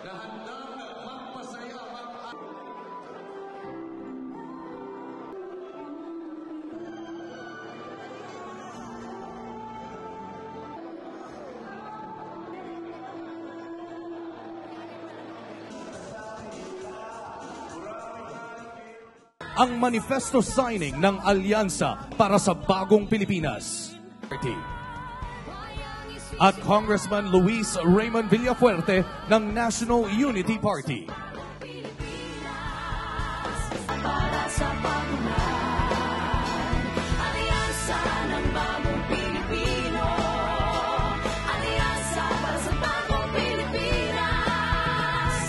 ang manifesto signing ng Alyansa para sa Bagong Pilipinas. At Congressman Luis Raymond Villafuerte ng National Unity Party. Para sa baguhan, Alyansa ng Bagong Pilipino, Alyansa para sa Bagong Pilipinas.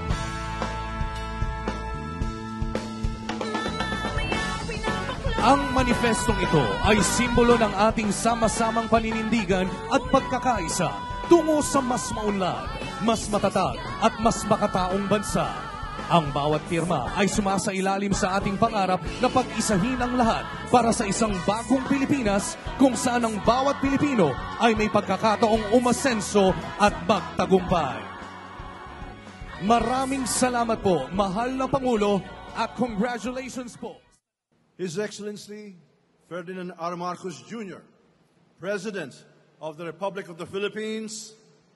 Ang manifestong ito ay simbolo ng ating sama-samang paninindigan at pagkakaisa tungo sa mas maunlad, mas matatag at mas makataong bansa. Ang bawat pirma ay sumasailalim sa ating pangarap na pag-isahin ang lahat para sa isang bagong Pilipinas kung saan ang bawat Pilipino ay may pagkakataong umasenso at magtagumpay. Maraming salamat po, mahal na Pangulo, at congratulations po. His Excellency Ferdinand R. Marcos Jr., President of the Republic of the Philippines,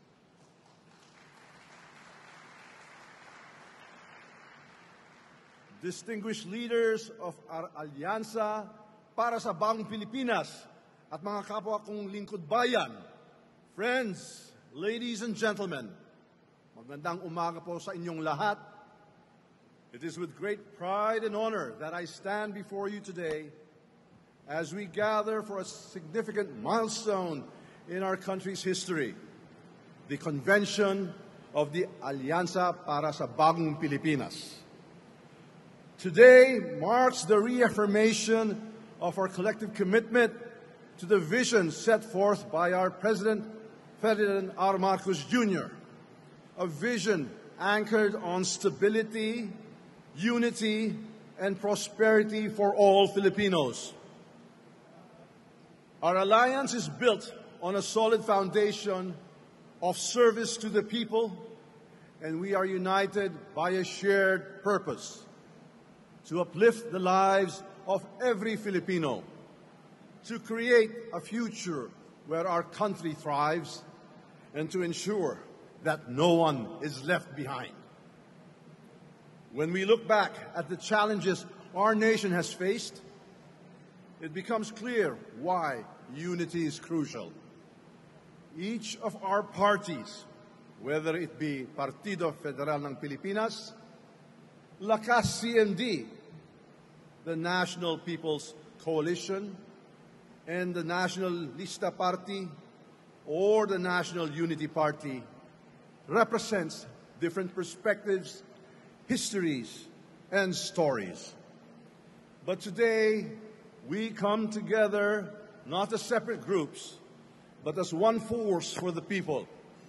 distinguished leaders of our Alyansa para sa Bagong Pilipinas at mga kapwa kong lingkod bayan, friends, ladies and gentlemen, magandang umaga po sa inyong lahat. It is with great pride and honor that I stand before you today as we gather for a significant milestone in our country's history, the convention of the Alyansa para sa Bagong Pilipinas. Today marks the reaffirmation of our collective commitment to the vision set forth by our President Ferdinand R. Marcos Jr., a vision anchored on stability, unity, and prosperity for all Filipinos. Our alliance is built on a solid foundation of service to the people, and we are united by a shared purpose to uplift the lives of every Filipino, to create a future where our country thrives, and to ensure that no one is left behind. When we look back at the challenges our nation has faced, it becomes clear why unity is crucial. Each of our parties, whether it be Partido Federal ng Pilipinas, Lakas CND, the National People's Coalition, and the National Lista Party, or the National Unity Party, represents different perspectives, histories, and stories. But today, we come together not as separate groups, but as one force for the people.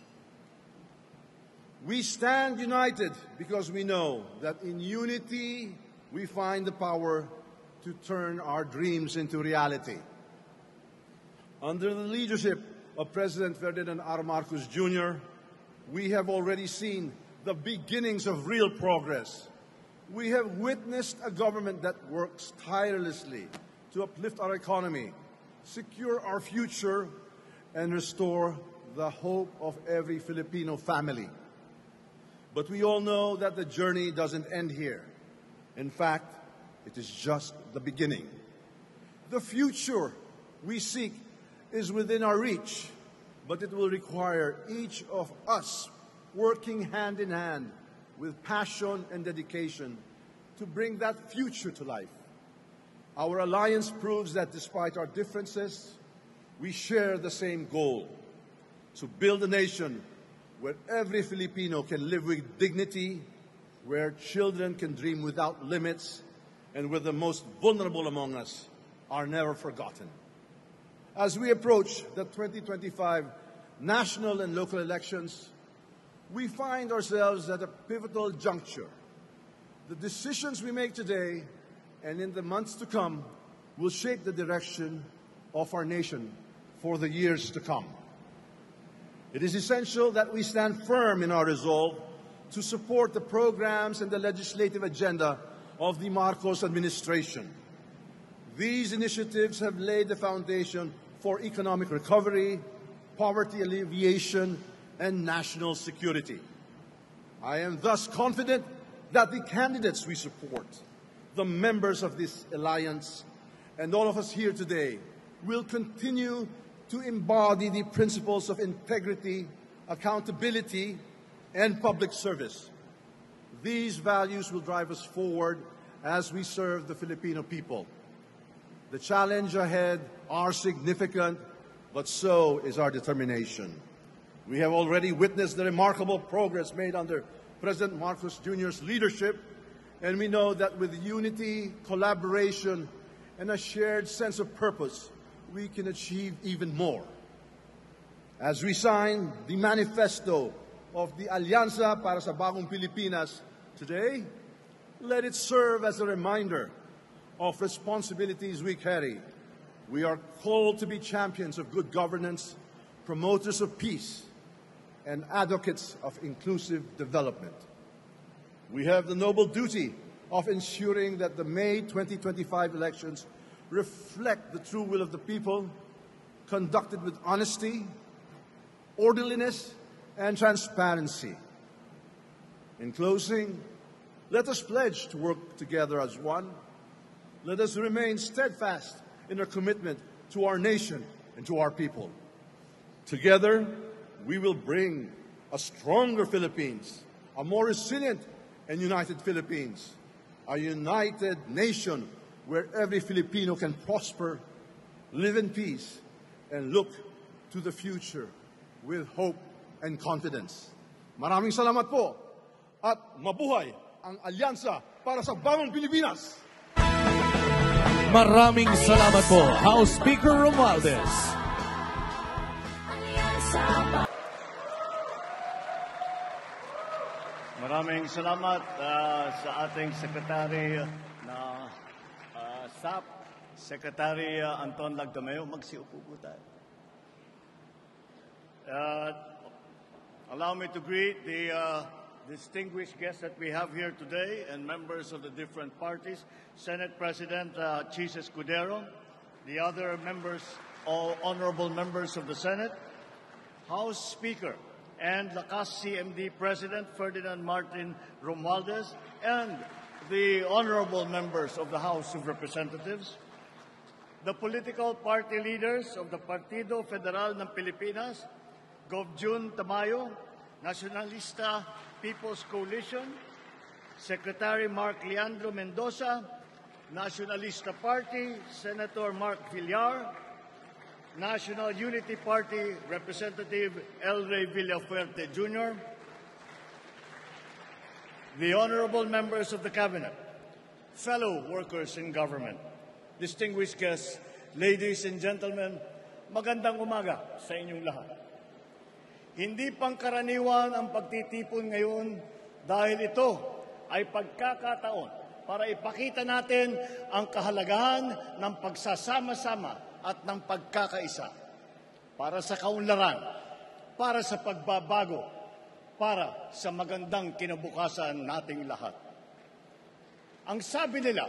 We stand united because we know that in unity, we find the power to turn our dreams into reality. Under the leadership of President Ferdinand R. Marcos Jr., we have already seen the beginnings of real progress. We have witnessed a government that works tirelessly to uplift our economy, secure our future, and restore the hope of every Filipino family. But we all know that the journey doesn't end here. In fact, it is just the beginning. The future we seek is within our reach, but it will require each of us working hand in hand with passion and dedication to bring that future to life. Our alliance proves that despite our differences, we share the same goal: to build a nation where every Filipino can live with dignity, where children can dream without limits, and where the most vulnerable among us are never forgotten. As we approach the 2025 national and local elections, we find ourselves at a pivotal juncture. The decisions we make today and in the months to come will shape the direction of our nation for the years to come. It is essential that we stand firm in our resolve to support the programs and the legislative agenda of the Marcos administration. These initiatives have laid the foundation for economic recovery, poverty alleviation, and national security. I am thus confident that the candidates we support, the members of this alliance, and all of us here today will continue to embody the principles of integrity, accountability, and public service. These values will drive us forward as we serve the Filipino people. The challenge ahead are significant, but so is our determination. We have already witnessed the remarkable progress made under President Marcos Jr.'s leadership, and we know that with unity, collaboration, and a shared sense of purpose, we can achieve even more. As we sign the manifesto of the Alianza para sa Bagong Pilipinas today, let it serve as a reminder of responsibilities we carry. We are called to be champions of good governance, promoters of peace, and advocates of inclusive development. We have the noble duty of ensuring that the May 2025 elections reflect the true will of the people, conducted with honesty, orderliness, and transparency. In closing, let us pledge to work together as one. Let us remain steadfast in our commitment to our nation and to our people. Together, we will bring a stronger Philippines, a more resilient and united Philippines, a united nation where every Filipino can prosper, live in peace, and look to the future with hope and confidence. Maraming salamat po at mabuhay ang Alyansa para sa Bagong Pilipinas! Maraming salamat po, House Speaker Romualdez. Maraming salamat sa ating Secretary na SAP, Secretary Anton Lagdameo. Magsiupo po tayo. Allow me to greet the distinguished guests that we have here today and members of the different parties. Senate President Chis Escudero, the other members, all honorable members of the Senate, House Speaker and Lakas CMD President Ferdinand Martin Romualdez, and the honorable members of the House of Representatives, the political party leaders of the Partido Federal ng Pilipinas, Gov. Jun Tamayo, Nacionalista People's Coalition, Secretary Mark Leandro Mendoza, Nacionalista Party, Senator Mark Villar, National Unity Party Representative El Rey Villafuerte Jr., the honorable members of the Cabinet, fellow workers in government, distinguished guests, ladies and gentlemen, magandang umaga sa inyong lahat. Hindi pangkaraniwan ang pagtitipon ngayon dahil ito ay pagkakataon para ipakita natin ang kahalagahan ng pagsasama-sama at ng pagkakaisa para sa kaunlaran, para sa pagbabago, para sa magandang kinabukasan nating lahat. Ang sabi nila,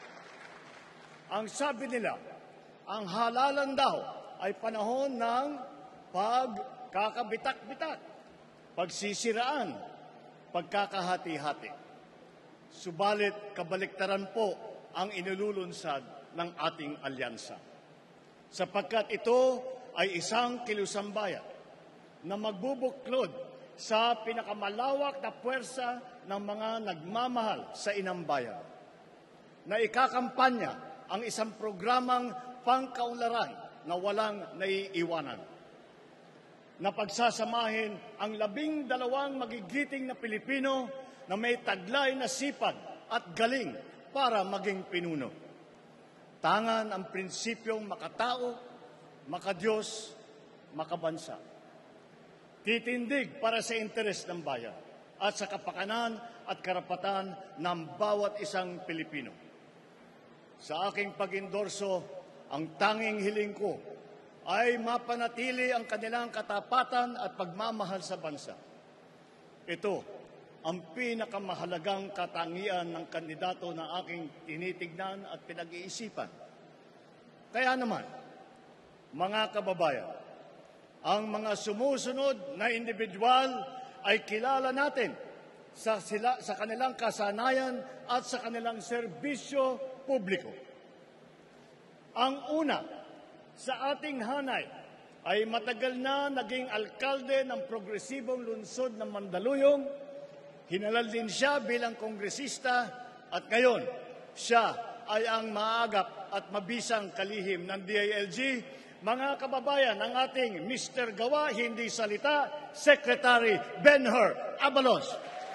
ang halalan daw ay panahon ng pagkakabitak-bitak, pagsisiraan, pagkakahati-hati. Subalit kabaliktaran po ang inululunsad ng ating alyansa. Sapagkat ito ay isang kilusambayan na magbubuklod sa pinakamalawak na puwersa ng mga nagmamahal sa inang bayan, na ikakampanya ang isang programang pangkaunlaran na walang naiiwanan, na pagsasamahin ang 12 magigiting na Pilipino na may taglay na sipag at galing para maging pinuno. Tangan ang prinsipyong makatao, makadiyos, makabansa. Titindig para sa interes ng bayan at sa kapakanan at karapatan ng bawat isang Pilipino. Sa aking pag-endorso, ang tanging hiling ko ay mapanatili ang kanilang katapatan at pagmamahal sa bansa. Ito ang pinakamahalagang katangian ng kandidato na aking tinitignan at pinag-iisipan. Kaya naman, mga kababayan, ang mga sumusunod na individual ay kilala natin sa kanilang kasanayan at sa kanilang serbisyo publiko. Ang una sa ating hanay ay matagal na naging alkalde ng progresibong lungsod ng Mandaluyong. Hinalal din siya bilang kongresista at ngayon siya ay ang maagap at mabisang kalihim ng DILG. Mga kababayan, ang ating Mr. Gawa, hindi salita, Secretary Benher Abalos.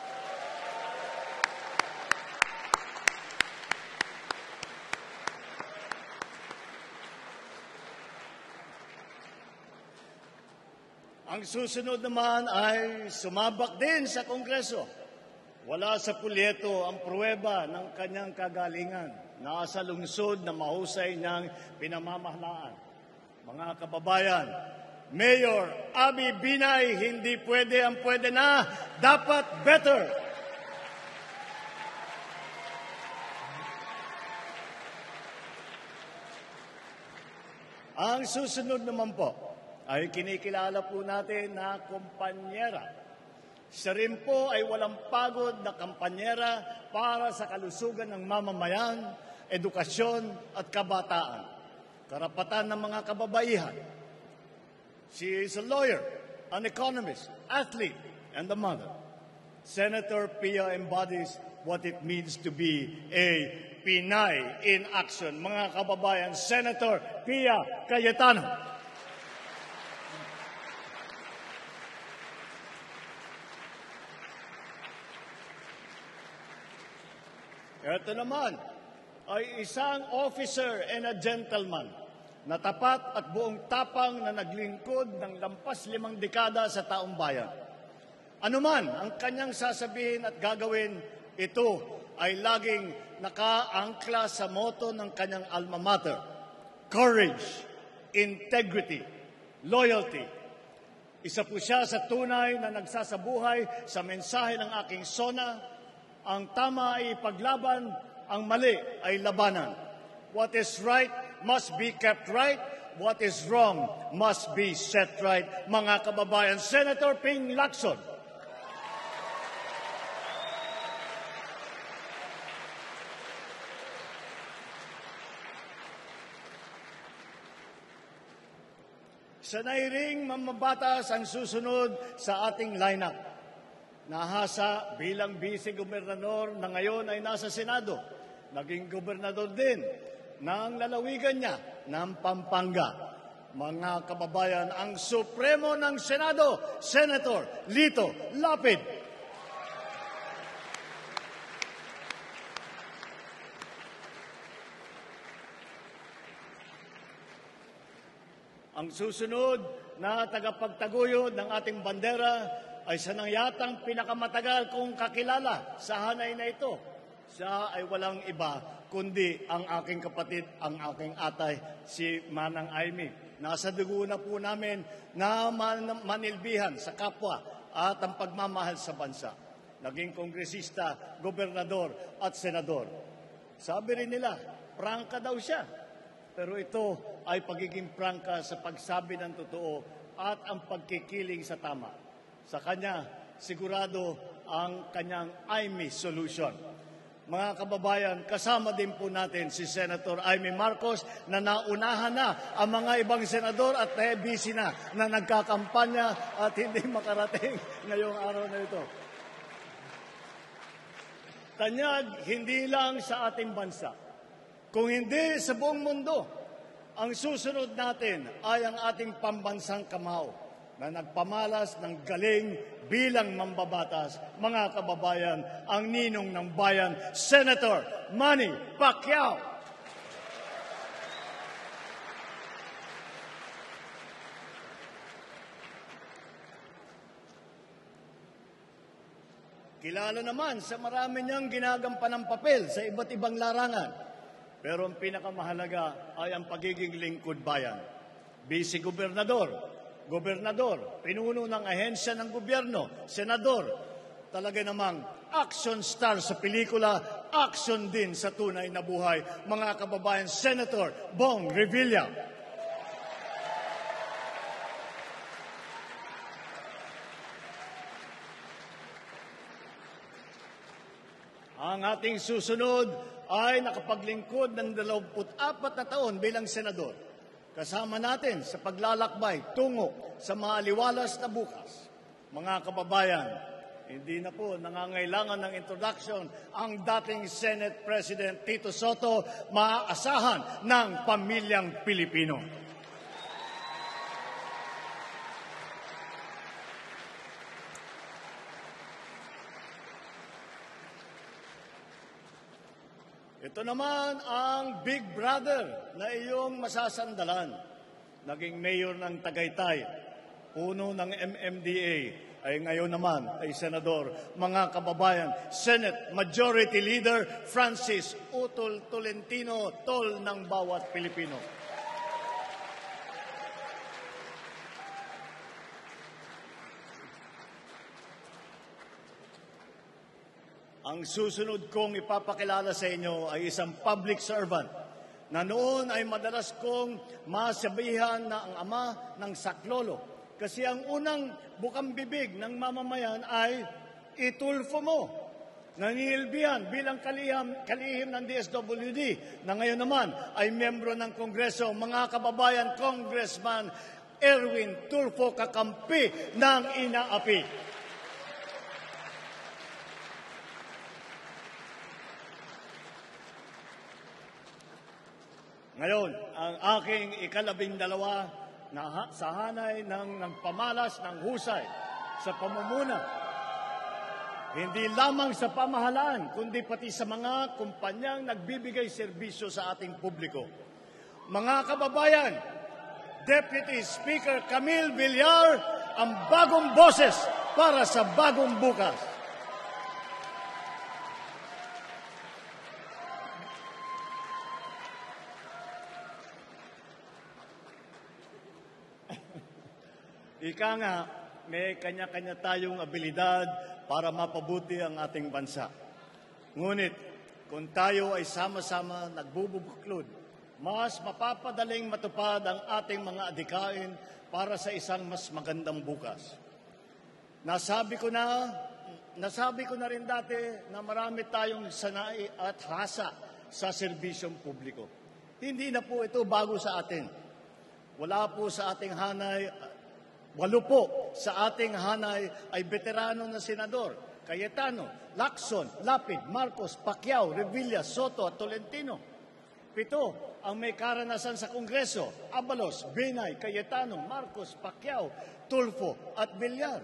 Ang susunod naman ay sumabak din sa Kongreso. Wala sa pulyeto ang pruweba ng kanyang kagalingan. Nasa lungsod na mahusay niyang pinamamahalaan. Mga kababayan, Mayor Abby Binay, hindi pwede ang pwede na, dapat better. Ang susunod naman po ay kinikilala po natin na kumpanyera. Siya rin po ay walang pagod na kampanyera para sa kalusugan ng mamamayan, edukasyon at kabataan. Karapatan ng mga kababaihan. She is a lawyer, an economist, athlete, and a mother. Senator Pia embodies what it means to be a Pinay in action. Mga kababayan, Senator Pia Cayetano. Ito naman ay isang officer and a gentleman na tapat at buong tapang na naglingkod ng lampas 5 dekada sa taong bayan. Anuman ang kanyang sasabihin at gagawin, ito ay laging nakaangkla sa motto ng kanyang alma mater: courage, integrity, loyalty. Isa po siya sa tunay na nagsasabuhay sa mensahe ng aking SONA. Ang tama ay ipaglaban, ang mali ay labanan. What is right must be kept right. What is wrong must be set right. Mga kababayan, Senator Ping Lacson. Sanay ring mamabatas ang susunod sa ating lineup. Nahasa bilang vice-gobernador na ngayon ay nasa Senado. Naging gobernador din ng lalawigan niya ng Pampanga. Mga kababayan, ang Supremo ng Senado, Senator Lito Lapid. Ang susunod na tagapagtaguyod ng ating bandera ay siya nang yatang pinakamatagal kong kakilala sa hanay na ito. Siya ay walang iba kundi ang aking kapatid, ang aking atay, si Manang Aimee. Nasa dugo na po namin na manilbihan sa kapwa at ang pagmamahal sa bansa. Naging kongresista, gobernador at senador. Sabi rin nila, prangka daw siya. Pero ito ay pagiging prangka sa pagsabi ng totoo at ang pagkikiling sa tama. Sa kanya, sigurado ang kanyang Aimee solution. Mga kababayan, kasama din po natin si Senator Aimee Marcos na naunahan na ang mga ibang senador at busy na nagkakampanya at hindi makarating ngayong araw na ito. Tanyag, hindi lang sa ating bansa, kung hindi sa buong mundo. Ang susunod natin ay ang ating pambansang kamao na nagpamalas ng galing bilang mambabatas, mga kababayan, ang ninong ng bayan, Senator Manny Pacquiao. Kilala naman sa marami niyang ginagampanang papel sa iba't ibang larangan. Pero ang pinakamahalaga ay ang pagiging lingkod bayan. Vice-gobernador, gobernador, pinuno ng ahensya ng gobyerno, senador, talaga namang action star sa pelikula, action din sa tunay na buhay. Mga kababayan, Senator Bong Revilla. Ang ating susunod ay nakapaglingkod ng 24 na taon bilang senador. Kasama natin sa paglalakbay tungo sa maaliwalas na bukas. Mga kababayan, hindi na po nangangailangan ng introduction ang dating Senate President Tito Soto, maaasahan ng pamilyang Pilipino. Ito naman ang big brother na iyong masasandalan. Naging mayor ng Tagaytay, puno ng MMDA, ay ngayon naman ay senador. Mga kababayan, Senate Majority Leader Francis Utol Tolentino, tol ng bawat Pilipino. Ang susunod kong ipapakilala sa inyo ay isang public servant na noon ay madalas kong masabihan na ang ama ng saklolo. Kasi ang unang bukang bibig ng mamamayan ay itulfo mo. Nanginilbihan bilang kalihim ng DSWD na ngayon naman ay membro ng Kongreso. Mga kababayan, Congressman Erwin Tulfo, kakampi ng inaapi. Ngayon, ang aking ika-12 na sa hanay ng pamalas ng husay sa pamumuna. Hindi lamang sa pamahalaan, kundi pati sa mga kumpanyang nagbibigay serbisyo sa ating publiko. Mga kababayan, Deputy Speaker Camille Villar, ang bagong boses para sa bagong bukas. Ika nga, may kanya-kanya tayong abilidad para mapabuti ang ating bansa. Ngunit, kung tayo ay sama-sama nagbubuklod, mas mapapadaling matupad ang ating mga adikain para sa isang mas magandang bukas. Nasabi ko na rin dati na marami tayong sanay at hasa sa serbisyong publiko. Hindi na po ito bago sa atin. Wala po sa ating hanay. 8 po sa ating hanay ay veterano na senador. Cayetano, Lacson, Lapid, Marcos, Pacquiao, Revilla, Soto at Tolentino. 7 ang may karanasan sa Kongreso. Abalos, Binay, Cayetano, Marcos, Pacquiao, Tulfo at Villar.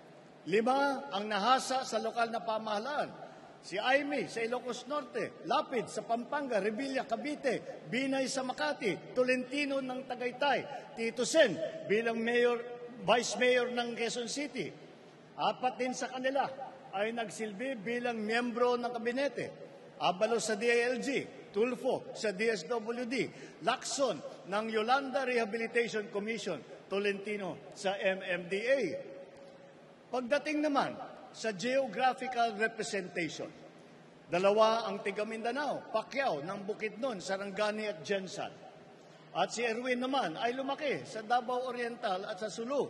5 ang nahasa sa lokal na pamahalaan. Si Aimee sa Ilocos Norte, Lapid sa Pampanga, Revilla, Cavite, Binay sa Makati, Tolentino ng Tagaytay, Tito Sen bilang Vice Mayor ng Quezon City. 4 din sa kanila ay nagsilbi bilang miyembro ng kabinete. Abalos sa DILG, Tulfo sa DSWD, Lacson ng Yolanda Rehabilitation Commission, Tolentino sa MMDA. Pagdating naman sa geographical representation, 2 ang tiga Mindanao, Pacquiao ng Bukidnon, Sarangani at Jensan. At si Erwin naman ay lumaki sa Davao Oriental at sa Sulu.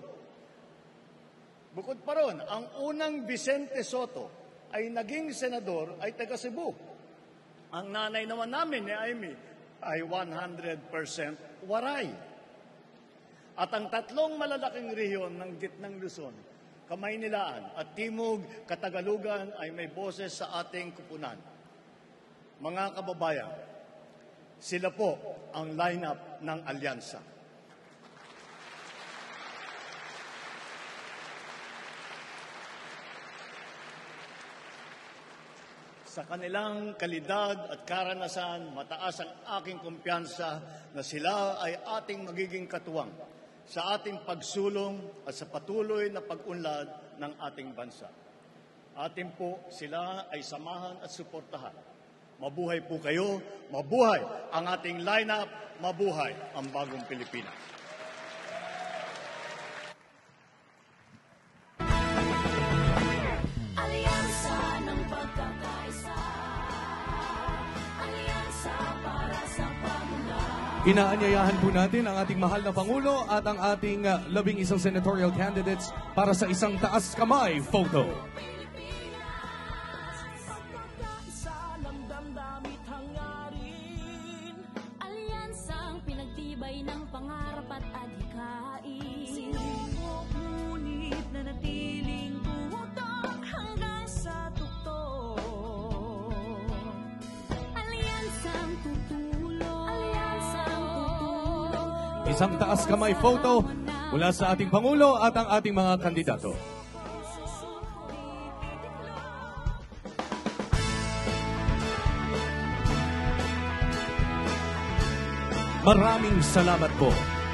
Bukod pa ron, ang unang Vicente Soto ay naging senador ay taga Cebu. Ang nanay naman namin ni Aimee ay 100% Waray. At ang 3 malalaking rehiyon ng gitnang Luzon, Kamaynilaan at Timog Katagalugan ay may boses sa ating kupunan. Mga kababayan, sila po ang lineup ng alyansa. Sa kanilang kalidad at karanasan, mataas ang aking kumpiyansa na sila ay ating magiging katuwang sa ating pagsulong at sa patuloy na pag-unlad ng ating bansa. Atin po sila ay samahan at suportahan. Mabuhay po kayo, mabuhay ang ating lineup, mabuhay ang bagong Pilipinas. Alianza Inaanyayahan po natin ang ating mahal na Pangulo at ang ating 11 senatorial candidates para sa isang taas kamay photo. Alyansang pinagtibay ng pangarap at adhikain. Ngunit nanatiling tumutok hanggang sa tuktok. Alyansang tutulong. Isang taas kamay photo mula sa ating Pangulo at ang ating mga kandidato. Maraming salamat po.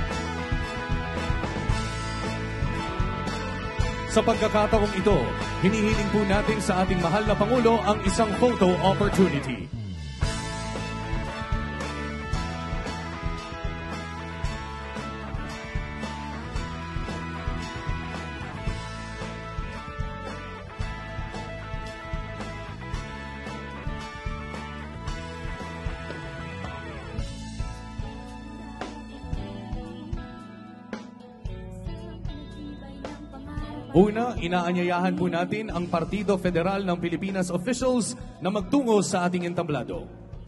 Sa pagkakataong ito, hinihiling po natin sa ating mahal na Pangulo ang isang photo opportunity. Una, inaanyayahan po natin ang Partido Federal ng Pilipinas officials na magtungo sa ating entablado.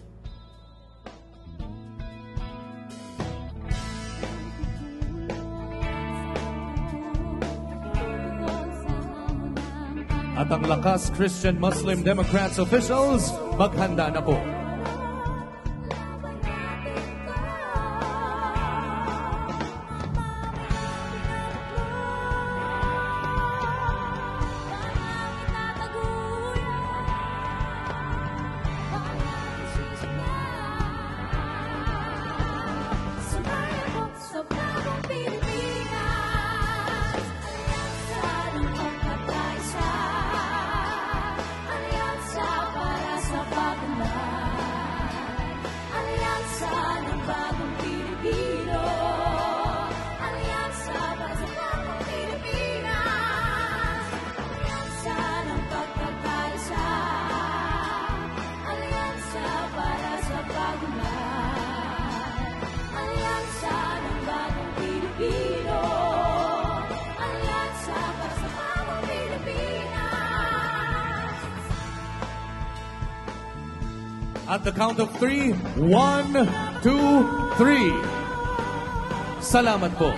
At ang Lakas Christian Muslim Democrats officials, maghanda na po. At the count of 3, 1, 2, 3. Salamat po.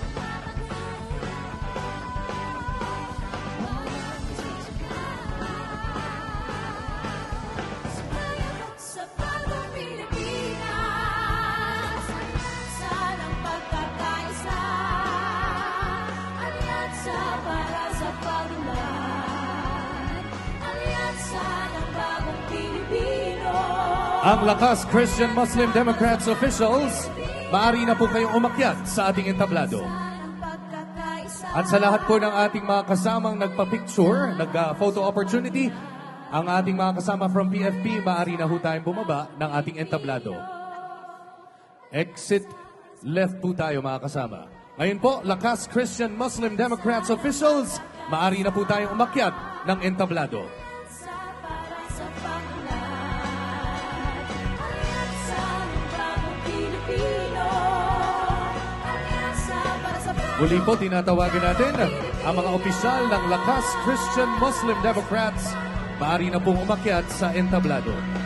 Sa bagong Pilipinas, alyansa ng pagkakaisa, alyansa para sa paglaban, alyansa ng bagong Pilipino. Ang Lakas Christian Muslim Democrats officials, maaari na po kayong umakyat sa ating entablado. At sa lahat po ng ating mga kasamang nagpa-picture, nag-photo opportunity, ang ating mga kasama from PFP, maaari na po tayong bumaba ng ating entablado. Exit left po tayo mga kasama. Ngayon po, Lakas Christian Muslim Democrats officials, maaari na po tayong umakyat ng entablado. Muli po, tinatawagan natin ang mga opisyal ng Lakas Christian Muslim Democrats. Maaari na pong umakyat sa entablado.